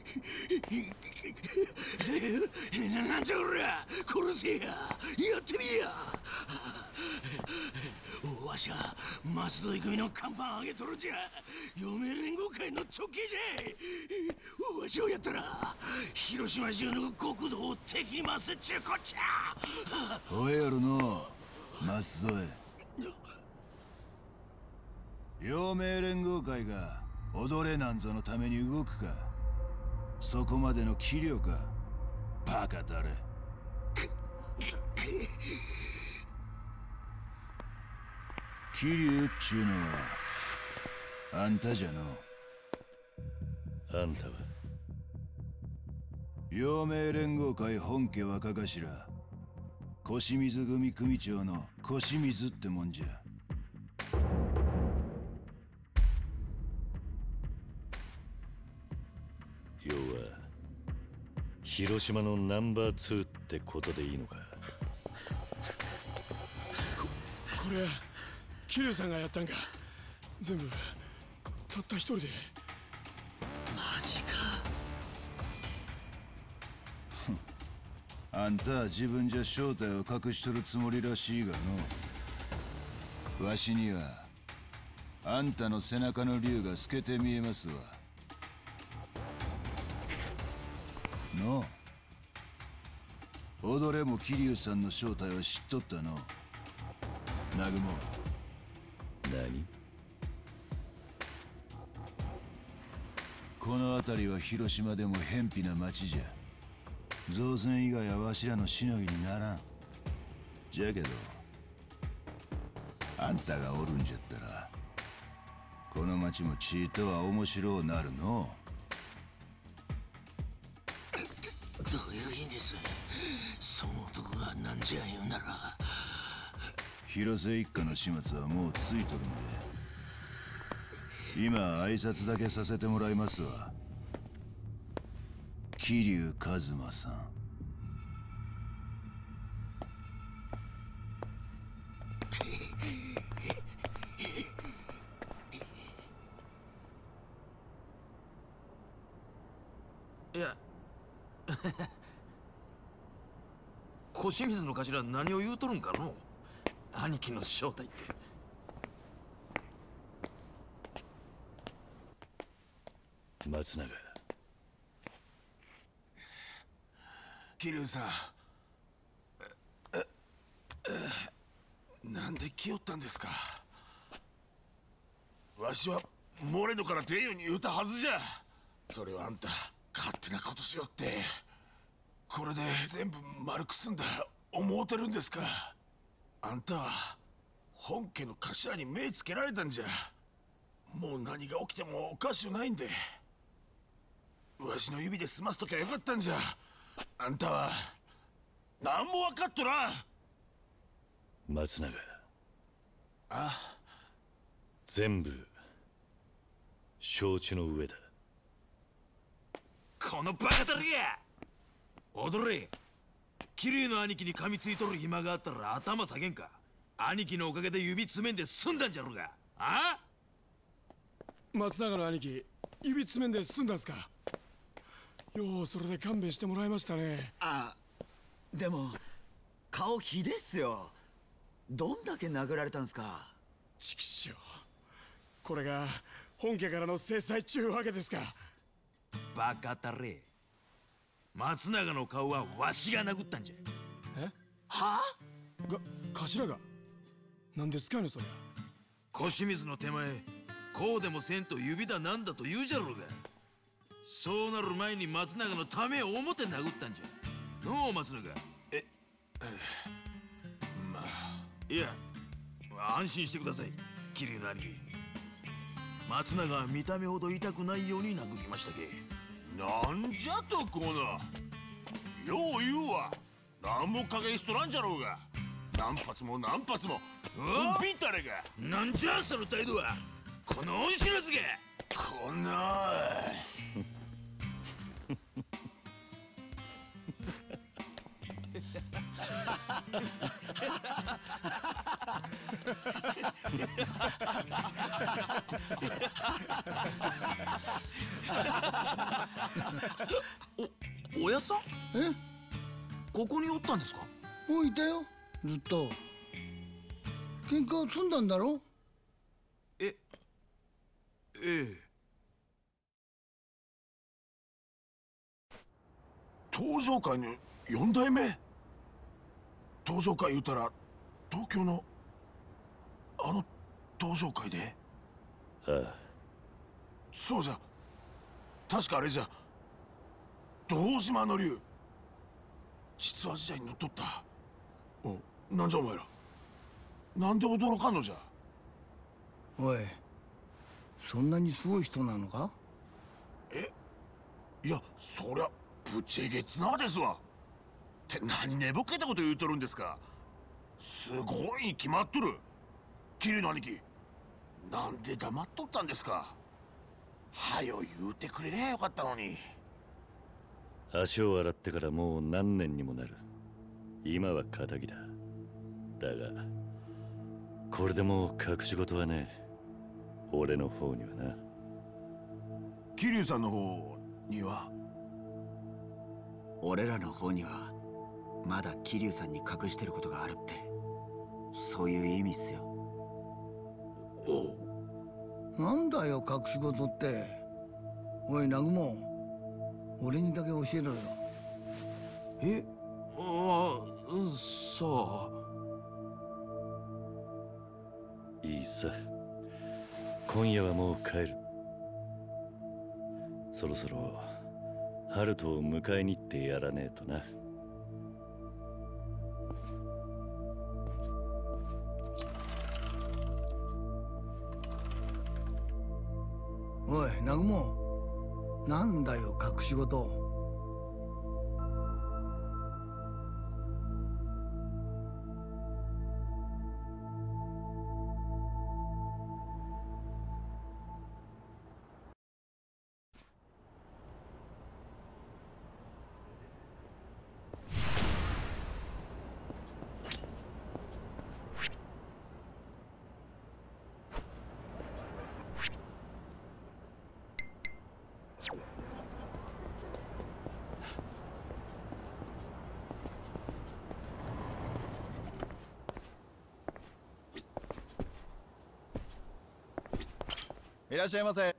なんじゃおりゃ。殺せや。やってみや。わしゃ松戸組の看板上げとるじゃ。余命連合会の直系じゃ。わしをやったら広島中の国土を敵に回せっちゅうこっちゃ。 おえやろの松添。陽明連合会が踊れなんぞのために動くか。そこまでの器量か。バカだれ。桐生っちゅうのはあんたじゃの。 あんたは陽明連合会本家若頭小清水組組長の小清水ってもんじゃ。 要は広島のナンバーツーってことでいいのか。 ここれ桐生さんがやったんか。全部たった一人で。 マジか。 あんたは自分じゃ正体を隠しとるつもりらしいがの。わしにはあんたの背中の竜が透けて見えますわ。の踊れも桐生さんの正体を知っとったの。南雲。 何？ この辺りは広島でも偏僻な町じゃ。造船以外はわしらのしのぎにならん。じゃけどあんたがおるんじゃったらこの町もちいとは面白うなるの。 どういう意味です。その男がなんじゃ言うなら。 広瀬一家の始末はもうついとるんで、今挨拶だけさせてもらいますわ。桐生一馬さん。 いや小清水の頭何を言うとるんかの。兄貴の正体って。 松永。 桐生さん、なんで来よったんですか。わしはモレノから出んように言うたはずじゃ。それをあんた勝手なことしよって、これで全部丸くすんだ思うてるんですか。あんたは本家の頭に目つけられたんじゃ。もう何が起きてもおかしゅないんで、わしの指で済ますときゃよかったんじゃ。あんたは何も分かっとらん。 松永。 あ、 全部承知の上だ。 このバカタレが。踊れ。桐生の兄貴に噛みついとる暇があったら頭下げんか。兄貴のおかげで指詰めんで済んだんじゃろうが。あ？ 松永の兄貴指詰めんで済んだんすか。ようそれで勘弁してもらいましたね。 あ、でも顔ひでっすよ。どんだけ殴られたんすか。 畜生、これが本家からの制裁っちゅうわけですか。 バカタレ。松永の顔はわしが殴ったんじゃ。 え？はあ？が、頭が？なんですかねそりゃ。 小清水の手前、こうでもせんと指だなんだと言うじゃろうが。そうなる前に松永のためを思って殴ったんじゃ。のう松永。え、まあいや、安心してください桐生の兄貴。松永は見た目ほど痛くないように殴りましたけ。 なんじゃとこな。よう言うわ。なんも加減しとらんじゃろうが。何発も何発もビタレが。 なんじゃその態度は。この恩知らずが。 こんなお、おやさん？ え？ ここにおったんですか？ もういたよ、ずっと。 喧嘩を済んだんだろ？ えええ。 登場会のよん代目。登場会言うたら東京のあの登場会で。 ああ、 そうじゃ、確かあれじゃ、堂島の竜、実話時代に乗っ取った。お、なんじゃお前ら、なんで驚かんのじゃ。 おい、そんなにすごい人なのか？ え、いや、そりゃぶちえげつなですわ。って何寝ぼけたこと言うとるんですか。すごいに決まっとる。桐生の兄貴、なんで黙っとったんですか。はよ言うてくれりゃよかったのに。 足を洗ってからもう何年にもなる。今は仇だ。だがこれでもう隠し事はね、俺の方にはな。 桐生さんの方には？ 俺らの方にはまだ桐生さんに隠してることがあるって、そういう意味っすよ。 おう。なんだよ隠し事って。おい南雲、俺にだけ教えろよ。 え、ああ、さあ。いいさ、今夜はもう帰る。そろそろハルトを迎えに行ってやらねえとな。 おい南雲、なんだよ隠し事。 いらっしゃいませ。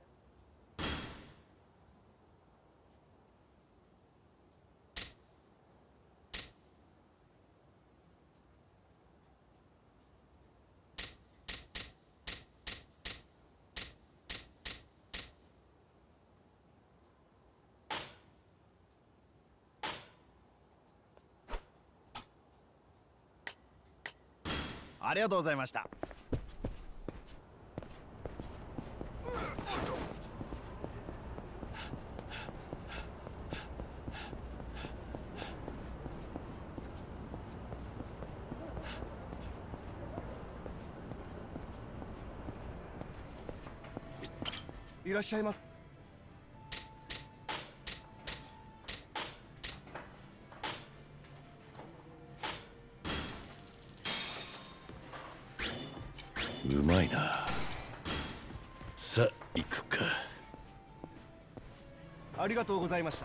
ありがとうございました。いらっしゃいます。 うまいな。さあ行くか。 ありがとうございました。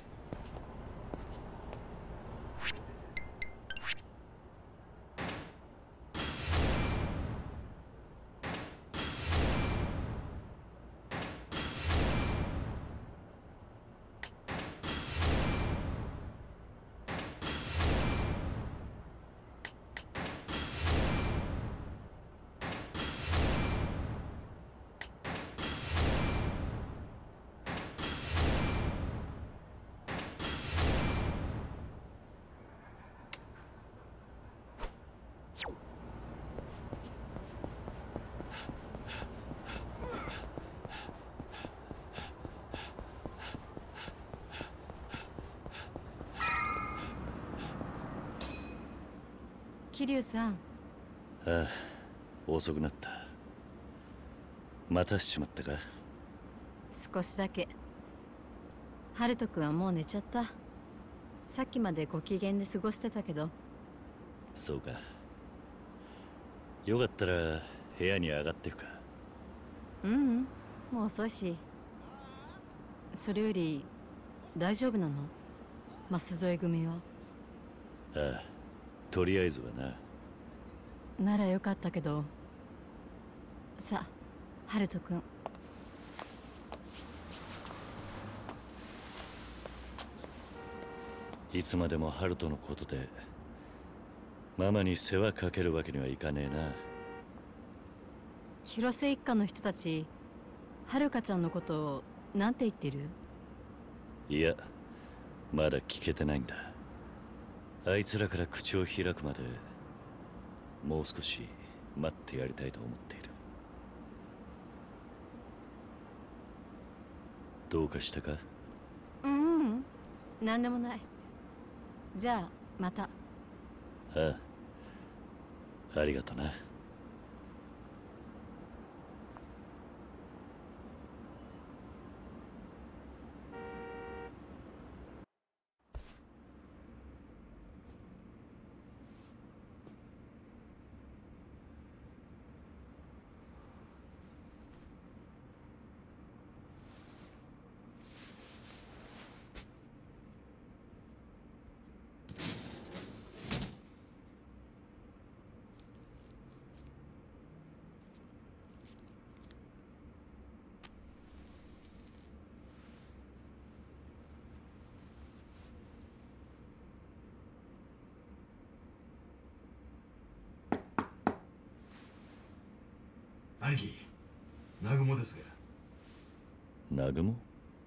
桐生さん。 ああ、遅くなった。待たしちまったか。 少しだけ。ハルト君はもう寝ちゃった。さっきまでご機嫌で過ごしてたけど。 そうか。よかったら部屋に上がってくか。 ううん、もう遅いし。それより大丈夫なの？舛添組は。 ああ、とりあえずはな。 ならよかったけど。さあ、ハルト君。 いつまでもハルトのことでママに世話かけるわけにはいかねえな。 広瀬一家の人たち、はるかちゃんのことをなんて言ってる？ いや、まだ聞けてないんだ。あいつらから口を開くまでもう少し待ってやりたいと思っている。どうかしたか？ ううん、なんでもない。じゃあまた。 ああ、ありがとな。 兄貴、南雲ですが。 南雲？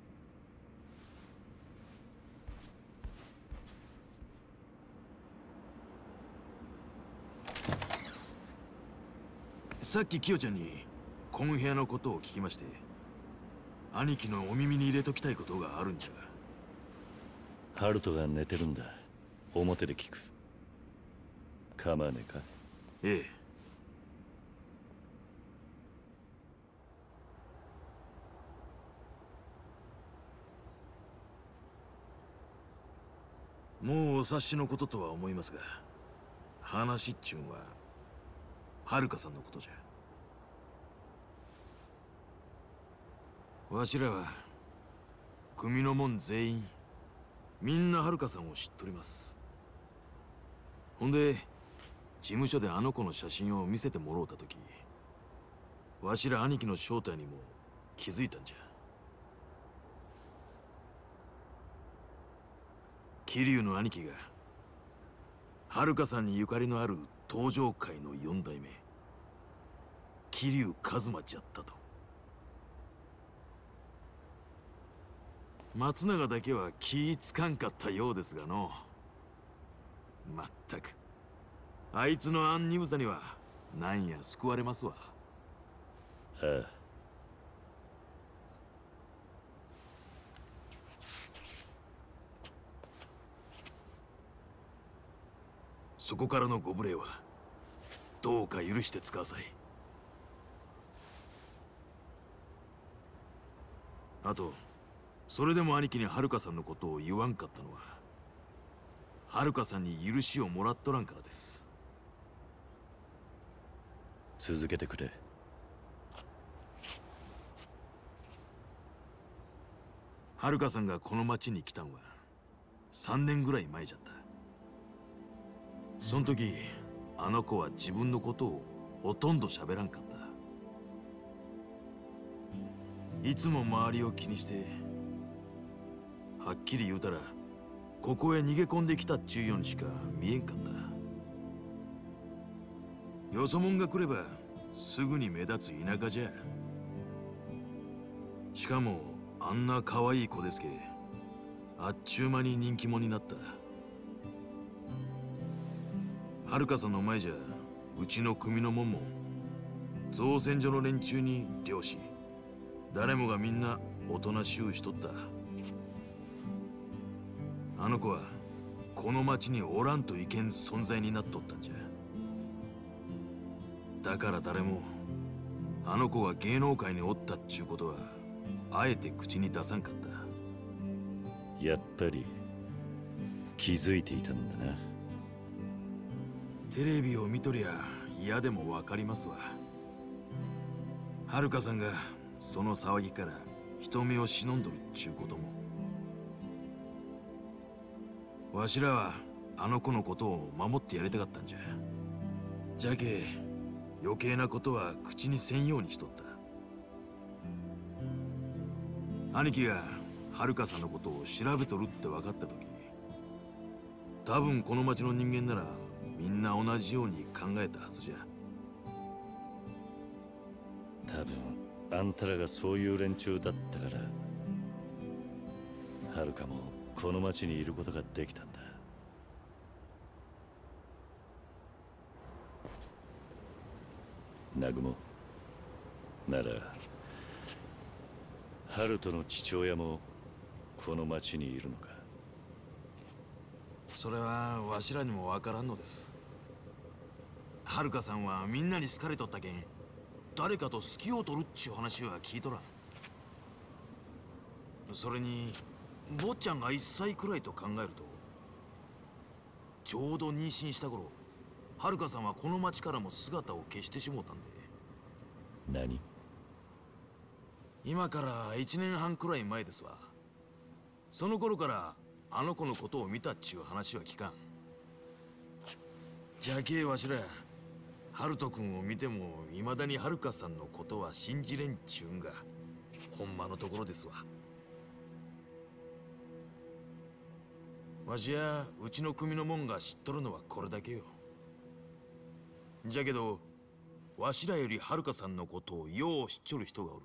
さっきキヨちゃんにこの部屋のことを聞きまして、兄貴のお耳に入れときたいことがあるんじゃが。 ハルトが寝てるんだ。表で聞く。構わねえか？ ええ。もうお察しのこととは思いますが、話っちゅうんははるかさんのことじゃ。わしらは組の者全員みんなはるかさんを知っとります。ほんで事務所であの子の写真を見せてもろうたとき、わしら兄貴の正体にも気づいたんじゃ。桐生の兄貴がはるかさんにゆかりのある東上界の四代目桐生一馬じゃったと。松永だけは気ぃつかんかったようですがの。まったくあいつのアンニムさにはなんや救われますわ。 ああ。 そこからのご無礼はどうか許してつかわさい。あとそれでも兄貴にはるかさんのことを言わんかったのは、はるかさんに許しをもらっとらんからです。 続けてくれ。 はるかさんがこの町に来たんはさんねんぐらい前じゃった。その時あの子は自分のことをほとんど喋らんかった。いつも周りを気にして、はっきり言うたらここへ逃げ込んできたっちゅうようにしか見えんかった。よそ者が来ればすぐに目立つ田舎じゃ。しかもあんな可愛い子ですけ、あっちゅう間に人気者になった。はるかさんの前じゃうちの組の者も造船所の連中に漁師誰もがみんなおとなしゅうしとった。あの子はこの町におらんといけん存在になっとったんじゃ。だから誰もあの子が芸能界におったっちゅうことはあえて口に出さんかった。 やっぱり気づいていたんだな。 テレビを見とりゃ嫌でもわかりますわ。はるかさんがその騒ぎから人目を忍んどるっちゅうことも。わしらはあの子のことを守ってやりたかったんじゃ。 じゃけ余計なことは口にせんようにしとった。兄貴がはるかさんのことを調べとるって分かった時、多分この町の人間ならみんな同じように考えたはずじゃ。 多分あんたらがそういう連中だったからはるかもこの町にいることができたんだ。南雲ならハルトの父親もこの町にいるのか。 それはわしらにもわからんのです。はるかさんはみんなに好かれとったけん、誰かと好きを取るっちゅう話は聞いとらん。それに坊ちゃんがいっさいくらいと考えると、ちょうど妊娠した頃、はるかさんはこの町からも姿を消してしもうたんで。 何？ 今からいちねんはんくらい前ですわ。その頃からあの子のことを見たっちゅう話は聞かん。じゃけえわしらハルト君を見てもいまだにはるかさんのことは信じれんちゅうんがほんまのところですわ。わしやうちの組のもんが知っとるのはこれだけよ。じゃけどわしらよりはるかさんのことをよう知っちょる人がおる。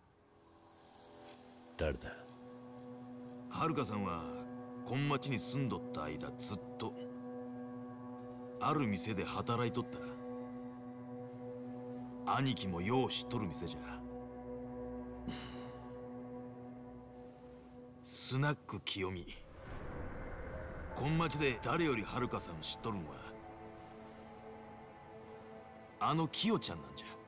誰だ？ はるかさんはこん町に住んどった間ずっとある店で働いとった。兄貴もよう知っとる店じゃ。スナック清美。こん町で誰よりはるかさんを知っとるんはあのキヨちゃんなんじゃ。